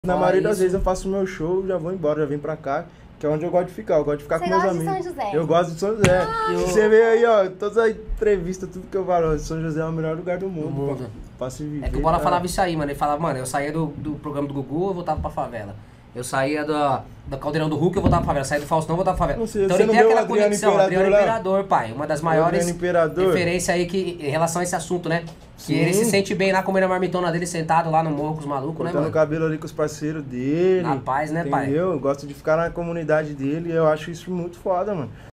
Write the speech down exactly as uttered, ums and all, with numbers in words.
Na Fora maioria das isso- vezes eu faço meu show, já vou embora, já venho pra cá, que é onde eu gosto de ficar. Eu gosto de ficar Você com meus gosta de amigos. São José? Eu gosto de São José. eu- Se você vê aí, ó, todas as entrevistas, tudo que eu falo, São José é o melhor lugar do mundo. Do mundo. Pra, pra se viver. É que o Bola cara. falava isso aí, mano. Ele falava, mano, eu saía do, do programa do Gugu, eu voltava pra favela. Eu saía da, da Caldeirão do Hulk, eu voltava pra favela. Saía do Faustão, eu voltava pra favela. Não sei, Então você ele não tem vê o aquela Adriano conexão. Imperador Adriano lá? Imperador, pai. Uma das maiores Adriano Imperador? referências aí que, em relação a esse assunto, né? Sim. Que ele se sente bem lá comendo a marmitona dele sentado lá no morro com os malucos, né, Cortando o mano? cabelo ali com os parceiros dele. Na paz, né, pai? Entendeu? Eu gosto de ficar na comunidade dele e eu acho isso muito foda, mano.